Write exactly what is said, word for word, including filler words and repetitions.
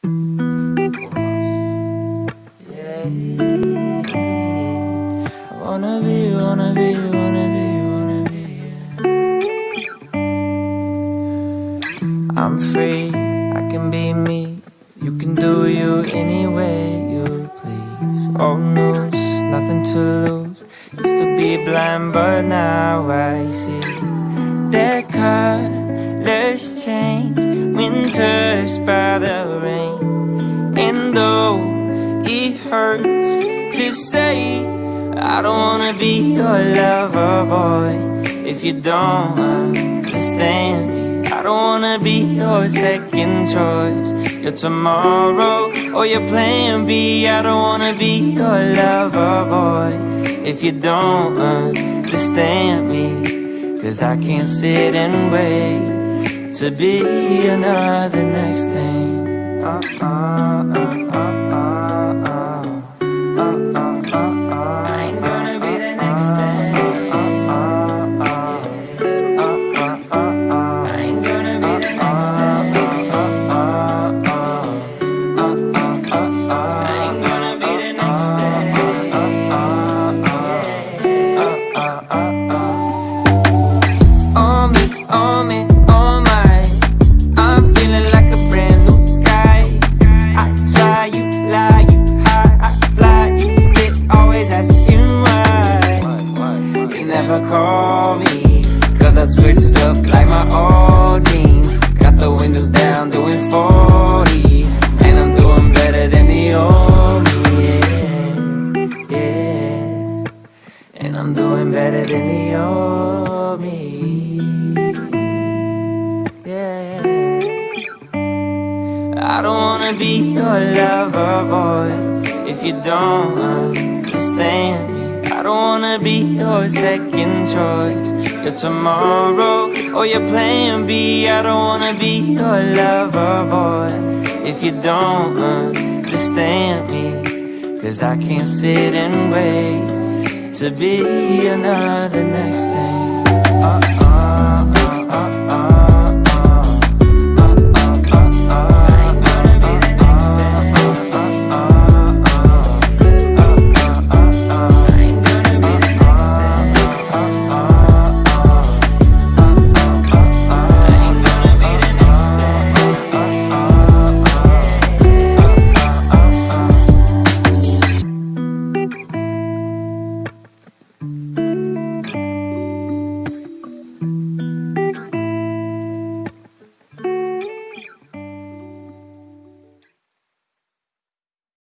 Yeah, I wanna be, wanna be, wanna be, wanna be, yeah. I'm free, I can be me. You can do you any way you please. Old news, nothing to lose. Used to be blind, but now I see. Their colors change, winters by the rain. And though it hurts to say, I don't wanna be your lover boy if you don't understand me. I don't wanna be your second choice, your tomorrow or your plan B. I don't wanna be your lover boy if you don't understand me. Cause I can't sit and wait to be another next thing. Uh, uh, uh, uh, uh, uh. Call me, cause I switched up like my old jeans. Got the windows down, doing forty, and I'm doing better than the old me, yeah, yeah. And I'm doing better than the old me, yeah. I don't wanna be your lover boy if you don't understand me. I don't wanna be your second choice, your tomorrow or your plan B. I don't wanna be your lover boy if you don't understand me. Cause I can't sit and wait to be another next thing. uh -uh.